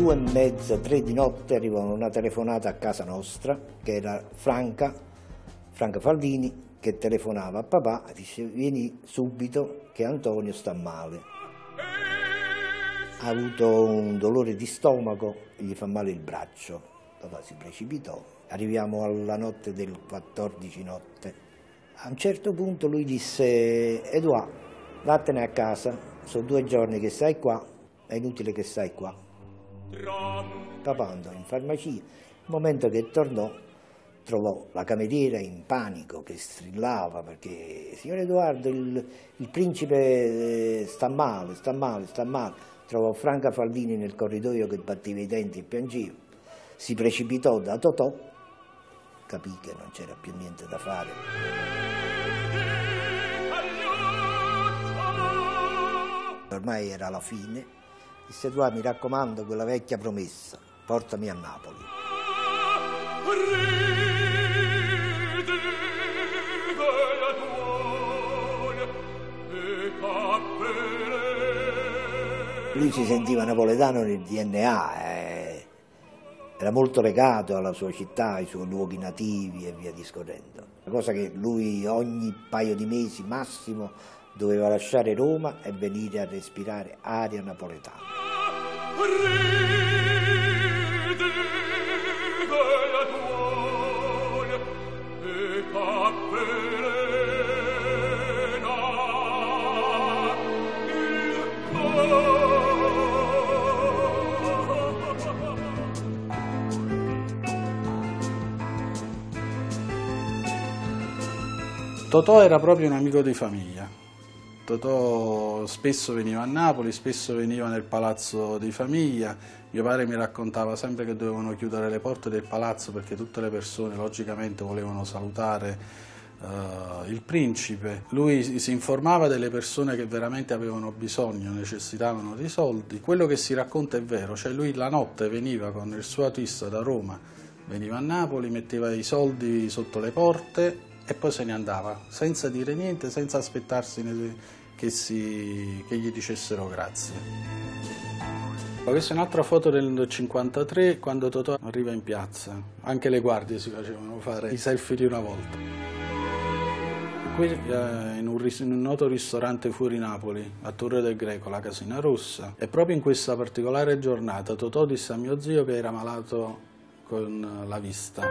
2:30, 3 di notte arrivò una telefonata a casa nostra, che era Franca Faldini, che telefonava a papà e dice: vieni subito che Antonio sta male. Ha avuto un dolore di stomaco e gli fa male il braccio. Papà si precipitò. Arriviamo alla notte del 14 notte. A un certo punto lui disse: Edoardo, vattene a casa, sono 2 giorni che stai qua, è inutile che stai qua. Papà andò in farmacia. Il momento che tornò, trovò la cameriera in panico, che strillava perché: signor Edoardo, il principe sta male. Trovò Franca Faldini nel corridoio che batteva i denti e piangeva. Si precipitò da Totò, capì che non c'era più niente da fare. Ormai era la fine. Disse: Edoardo, mi raccomando, quella vecchia promessa, portami a Napoli. Lui si sentiva napoletano nel DNA, era molto legato alla sua città, ai suoi luoghi nativi e via discorrendo. La cosa che lui ogni paio di mesi massimo doveva lasciare Roma e venire a respirare aria napoletana. Totò era proprio un amico di famiglia. Totò spesso veniva a Napoli, spesso veniva nel palazzo di famiglia. Mio padre mi raccontava sempre che dovevano chiudere le porte del palazzo perché tutte le persone logicamente volevano salutare il principe. Lui si informava delle persone che veramente avevano bisogno, necessitavano di soldi. Quello che si racconta è vero, cioè lui la notte veniva con il suo autista da Roma, veniva a Napoli, metteva i soldi sotto le porte e poi se ne andava, senza dire niente, senza aspettarsi che gli dicessero grazie. Questa è un'altra foto del 1953, quando Totò arriva in piazza. Anche le guardie si facevano fare i selfie di una volta. Qui in un noto ristorante fuori Napoli, a Torre del Greco, la Casina Rossa, e proprio in questa particolare giornata Totò disse a mio zio che era malato con la vista.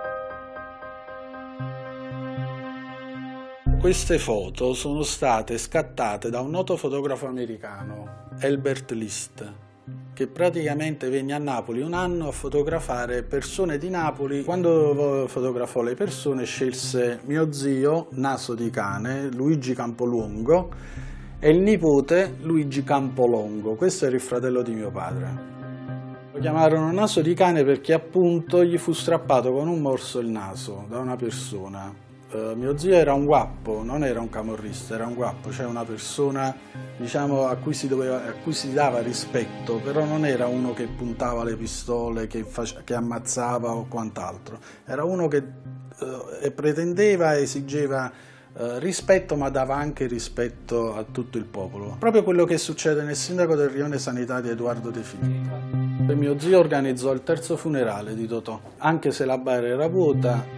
Queste foto sono state scattate da un noto fotografo americano, Albert List, che praticamente venne a Napoli un anno a fotografare persone di Napoli. Quando fotografò le persone scelse mio zio, Naso di Cane, Luigi Campolongo, e il nipote Luigi Campolongo. Questo era il fratello di mio padre. Lo chiamarono Naso di Cane perché appunto gli fu strappato con un morso il naso da una persona. Mio zio era un guappo, non era un camorrista, era un guappo, cioè una persona, diciamo, a cui si dava rispetto, però non era uno che puntava le pistole, che ammazzava o quant'altro. Era uno che pretendeva e esigeva rispetto, ma dava anche rispetto a tutto il popolo. Proprio quello che succede nel sindaco del rione sanitario Edoardo De Filippo. Mio zio organizzò il terzo funerale di Totò, anche se la bara era vuota.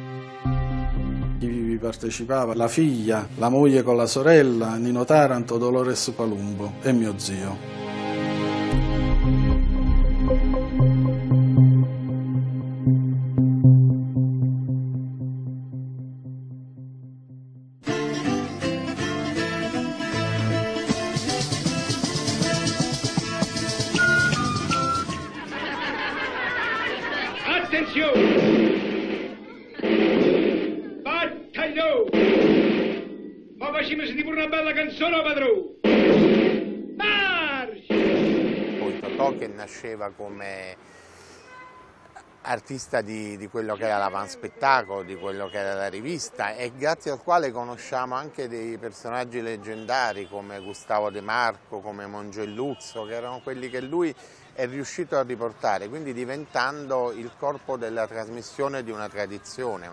Chi partecipava? La figlia, la moglie con la sorella, Nino Taranto, Dolores Palumbo e mio zio. Attenzione! Ma facciamoci di pure una bella canzone, padrone! Marcia! Poi Totò, che nasceva come artista di quello che era l'avanspettacolo, di quello che era la rivista, e grazie al quale conosciamo anche dei personaggi leggendari come Gustavo De Marco, come Mongelluzzo, che erano quelli che lui è riuscito a riportare, quindi diventando il corpo della trasmissione di una tradizione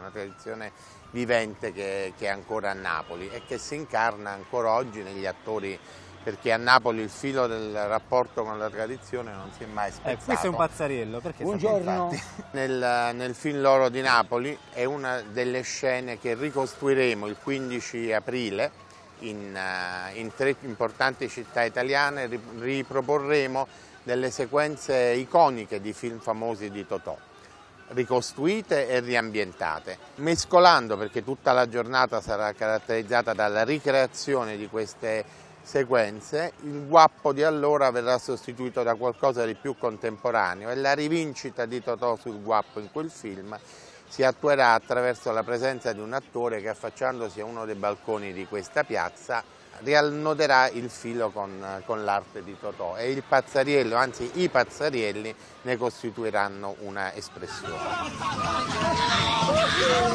vivente che è ancora a Napoli e che si incarna ancora oggi negli attori perché a Napoli il filo del rapporto con la tradizione non si è mai spezzato. Questo è un pazzariello, perché? Buongiorno. Nel film L'oro di Napoli è una delle scene che ricostruiremo il 15 aprile in 3 importanti città italiane, riproporremo delle sequenze iconiche di film famosi di Totò, ricostruite e riambientate, mescolando, perché tutta la giornata sarà caratterizzata dalla ricreazione di queste sequenze. Il guappo di allora verrà sostituito da qualcosa di più contemporaneo e la rivincita di Totò sul guappo in quel film si attuerà attraverso la presenza di un attore che, affacciandosi a uno dei balconi di questa piazza, riannoderà il filo con l'arte di Totò, e il pazzariello, anzi i pazzarielli, ne costituiranno una espressione.